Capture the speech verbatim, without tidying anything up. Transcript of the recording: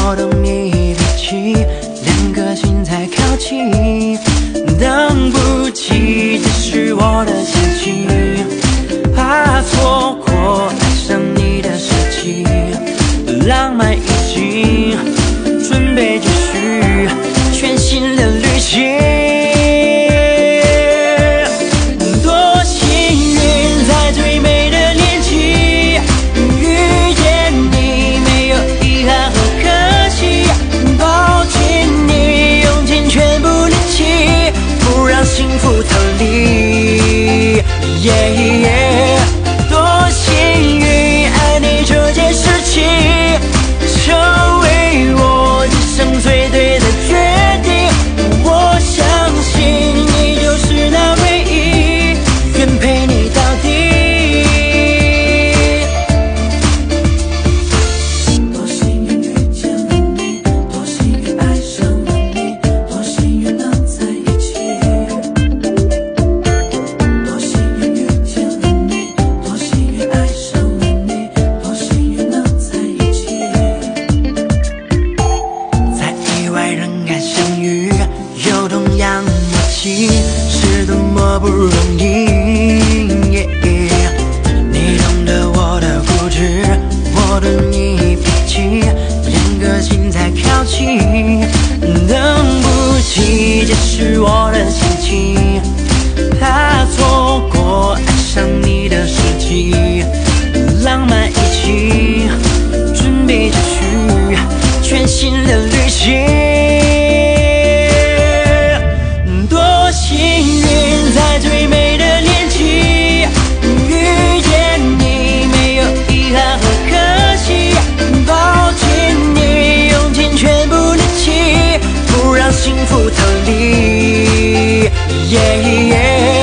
我懂你脾气，两颗心才靠近。等不及，这是我的心情，怕错过爱上你的时机，浪漫已经准备继续全新的旅行。多幸运，在最美的年纪遇见你，没有遗憾和可惜，抱紧你，用尽全部力气，不让幸福逃离。Yeah, yeah, 多幸运，爱你这件事情成为我这生最对的决定。我相信你就是那唯一，愿陪你到底。多幸运遇见了你，多幸运爱上了你，多幸运能在一起。多幸运遇见了你，多幸运爱上了你，多幸运能在一起。在意外人海相遇，有同样默契，是多么不容易。你懂得我的固执，我懂你脾气，两颗心才靠近。等不及，这是我的心情，怕错过爱上你的时机，浪漫已经准备继续全新的旅行。多幸运，在最美的年纪遇见你，没有遗憾和可惜，抱紧你，用尽全部力气，不让幸福逃离。Yeah, yeah